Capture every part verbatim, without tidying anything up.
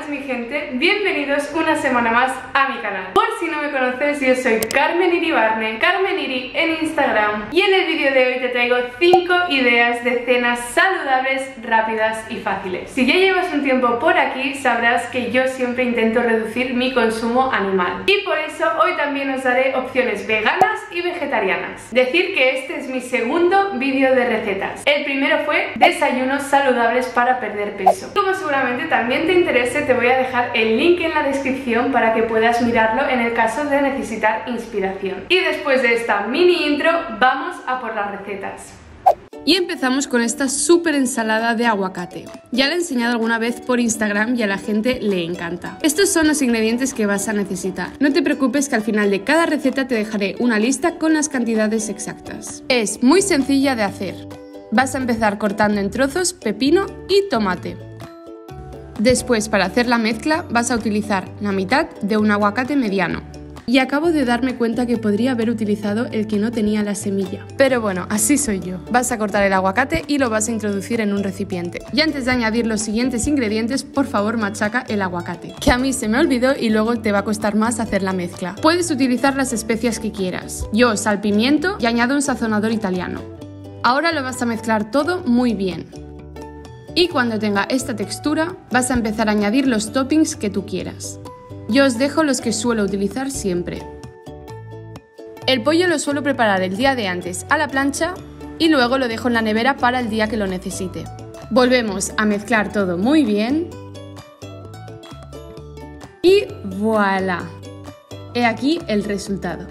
buenas mi gente, bienvenidos una semana más a mi canal. Por si no me conoces, yo soy Carmen Iribarne, Carmen Iri en Instagram, y en el vídeo de hoy te traigo cinco ideas de cenas saludables, rápidas y fáciles. Si ya llevas un tiempo por aquí, sabrás que yo siempre intento reducir mi consumo animal, y por eso hoy también os daré opciones veganas y vegetarianas. Decir que este es mi segundo vídeo de recetas. El primero fue desayunos saludables para perder peso. Como seguramente también te interese, te voy a dejar el link en la descripción para que puedas mirarlo en el caso de necesitar inspiración. Y después de esta mini intro, vamos a por las recetas. Y empezamos con esta súper ensalada de aguacate. Ya la he enseñado alguna vez por Instagram y a la gente le encanta. Estos son los ingredientes que vas a necesitar. No te preocupes que al final de cada receta te dejaré una lista con las cantidades exactas. Es muy sencilla de hacer. Vas a empezar cortando en trozos pepino y tomate. Después, para hacer la mezcla, vas a utilizar la mitad de un aguacate mediano. Y acabo de darme cuenta que podría haber utilizado el que no tenía la semilla. Pero bueno, así soy yo. Vas a cortar el aguacate y lo vas a introducir en un recipiente. Y antes de añadir los siguientes ingredientes, por favor machaca el aguacate, que a mí se me olvidó y luego te va a costar más hacer la mezcla. Puedes utilizar las especias que quieras. Yo sal, pimiento y añado un sazonador italiano. Ahora lo vas a mezclar todo muy bien. Y cuando tenga esta textura, vas a empezar a añadir los toppings que tú quieras. Yo os dejo los que suelo utilizar siempre. El pollo lo suelo preparar el día de antes a la plancha y luego lo dejo en la nevera para el día que lo necesite. Volvemos a mezclar todo muy bien. Y voilà. He aquí el resultado.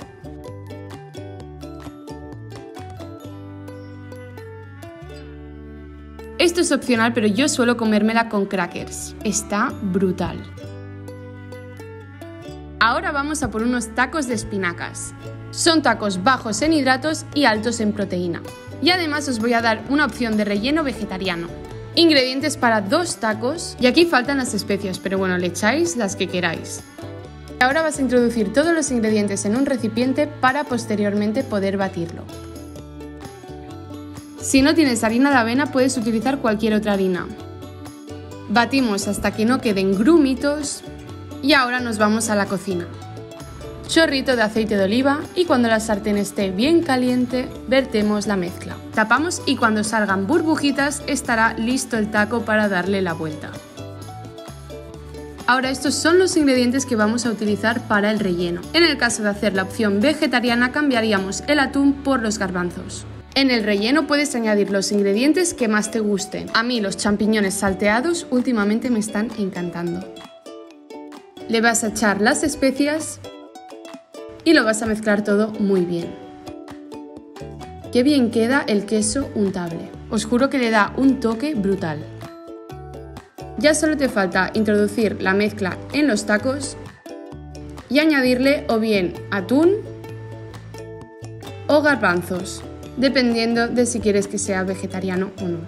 Esto es opcional, pero yo suelo comérmela con crackers. Está brutal. Ahora vamos a por unos tacos de espinacas. Son tacos bajos en hidratos y altos en proteína. Y además os voy a dar una opción de relleno vegetariano. Ingredientes para dos tacos, y aquí faltan las especias, pero bueno, le echáis las que queráis. Ahora vas a introducir todos los ingredientes en un recipiente para posteriormente poder batirlo. Si no tienes harina de avena, puedes utilizar cualquier otra harina. Batimos hasta que no queden grumitos y ahora nos vamos a la cocina. Chorrito de aceite de oliva y cuando la sartén esté bien caliente, vertemos la mezcla. Tapamos y cuando salgan burbujitas estará listo el taco para darle la vuelta. Ahora estos son los ingredientes que vamos a utilizar para el relleno. En el caso de hacer la opción vegetariana, cambiaríamos el atún por los garbanzos. En el relleno puedes añadir los ingredientes que más te gusten. A mí los champiñones salteados últimamente me están encantando. Le vas a echar las especias y lo vas a mezclar todo muy bien. Qué bien queda el queso untable. Os juro que le da un toque brutal. Ya solo te falta introducir la mezcla en los tacos y añadirle o bien atún o garbanzos, dependiendo de si quieres que sea vegetariano o no.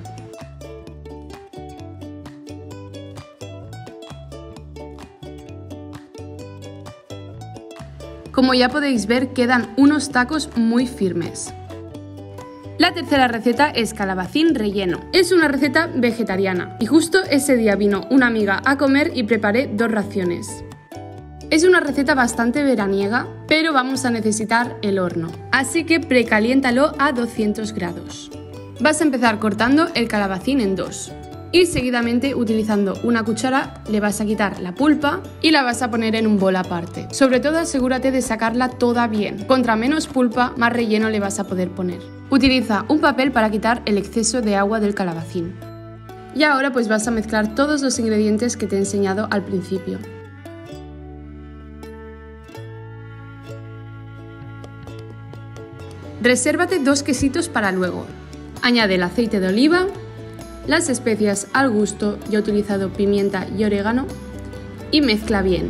Como ya podéis ver, quedan unos tacos muy firmes. La tercera receta es calabacín relleno. Es una receta vegetariana y justo ese día vino una amiga a comer y preparé dos raciones. Es una receta bastante veraniega, pero vamos a necesitar el horno, así que precaliéntalo a doscientos grados. Vas a empezar cortando el calabacín en dos y seguidamente utilizando una cuchara le vas a quitar la pulpa y la vas a poner en un bol aparte. Sobre todo asegúrate de sacarla toda bien. Contra menos pulpa, más relleno le vas a poder poner. Utiliza un papel para quitar el exceso de agua del calabacín. Y ahora pues vas a mezclar todos los ingredientes que te he enseñado al principio. Resérvate dos quesitos para luego. Añade el aceite de oliva, las especias al gusto, yo he utilizado pimienta y orégano, y mezcla bien.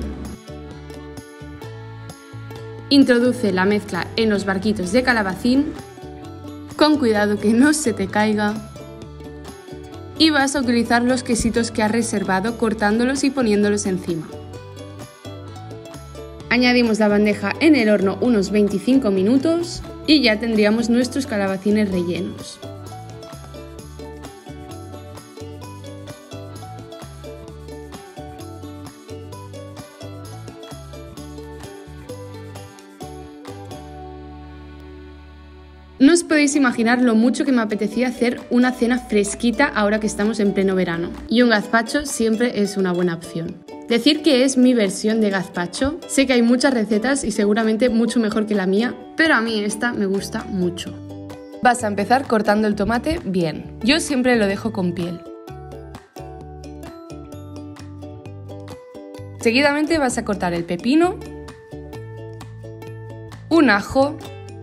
Introduce la mezcla en los barquitos de calabacín, con cuidado que no se te caiga, y vas a utilizar los quesitos que has reservado cortándolos y poniéndolos encima. Añadimos la bandeja en el horno unos veinticinco minutos y ya tendríamos nuestros calabacines rellenos. No os podéis imaginar lo mucho que me apetecía hacer una cena fresquita ahora que estamos en pleno verano. Y un gazpacho siempre es una buena opción. Decir que es mi versión de gazpacho, sé que hay muchas recetas y seguramente mucho mejor que la mía, pero a mí esta me gusta mucho. Vas a empezar cortando el tomate bien. Yo siempre lo dejo con piel. Seguidamente vas a cortar el pepino, un ajo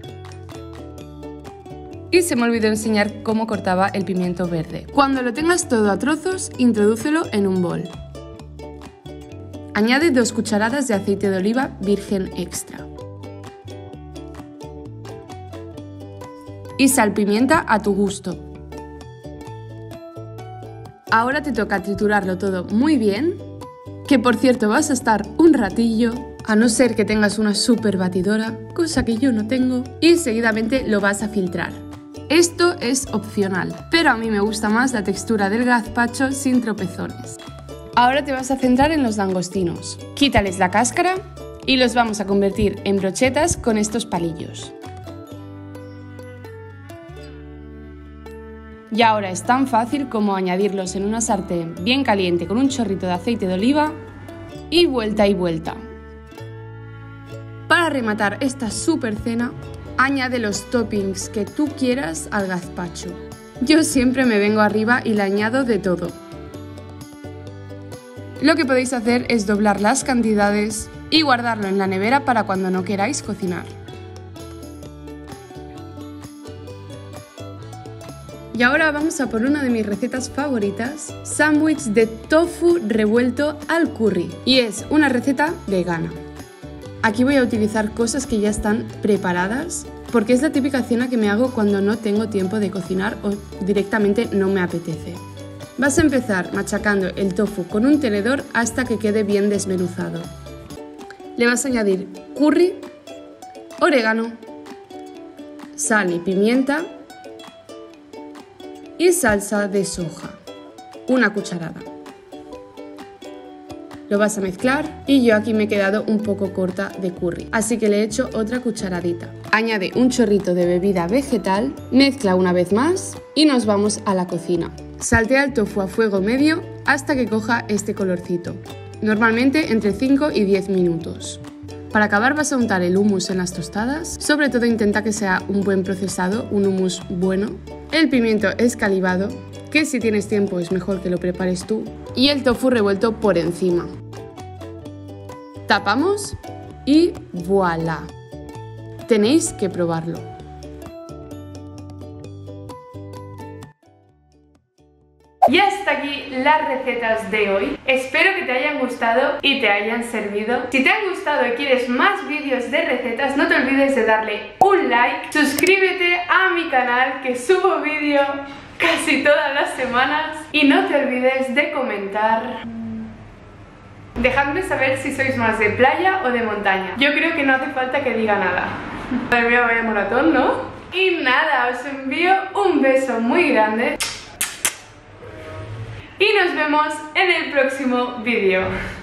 y se me olvidó enseñar cómo cortaba el pimiento verde. Cuando lo tengas todo a trozos, introdúcelo en un bol. Añade dos cucharadas de aceite de oliva virgen extra. Y salpimienta a tu gusto. Ahora te toca triturarlo todo muy bien, que por cierto vas a estar un ratillo, a no ser que tengas una super batidora, cosa que yo no tengo, y seguidamente lo vas a filtrar. Esto es opcional, pero a mí me gusta más la textura del gazpacho sin tropezones. Ahora te vas a centrar en los langostinos. Quítales la cáscara y los vamos a convertir en brochetas con estos palillos. Y ahora es tan fácil como añadirlos en una sartén bien caliente con un chorrito de aceite de oliva y vuelta y vuelta. Para rematar esta super cena, añade los toppings que tú quieras al gazpacho. Yo siempre me vengo arriba y le añado de todo. Lo que podéis hacer es doblar las cantidades y guardarlo en la nevera para cuando no queráis cocinar. Y ahora vamos a por una de mis recetas favoritas, sándwich de tofu revuelto al curry. Y es una receta vegana. Aquí voy a utilizar cosas que ya están preparadas, porque es la típica cena que me hago cuando no tengo tiempo de cocinar o directamente no me apetece. Vas a empezar machacando el tofu con un tenedor hasta que quede bien desmenuzado. Le vas a añadir curry, orégano, sal y pimienta y salsa de soja, una cucharada. Lo vas a mezclar y yo aquí me he quedado un poco corta de curry, así que le he hecho otra cucharadita. Añade un chorrito de bebida vegetal, mezcla una vez más y nos vamos a la cocina. Saltea el tofu a fuego medio hasta que coja este colorcito, normalmente entre cinco y diez minutos. Para acabar vas a untar el hummus en las tostadas, sobre todo intenta que sea un buen procesado, un hummus bueno. El pimiento escalivado, que si tienes tiempo es mejor que lo prepares tú, y el tofu revuelto por encima. Tapamos y ¡voilá! Tenéis que probarlo. Y hasta aquí las recetas de hoy. Espero que te hayan gustado y te hayan servido. Si te han gustado y quieres más vídeos de recetas, no te olvides de darle un like. Suscríbete a mi canal, que subo vídeo casi todas las semanas. Y no te olvides de comentar. Dejadme saber si sois más de playa o de montaña. Yo creo que no hace falta que diga nada. Madre mía, vaya maratón, ¿no? Y nada, os envío un beso muy grande. Y nos vemos en el próximo vídeo.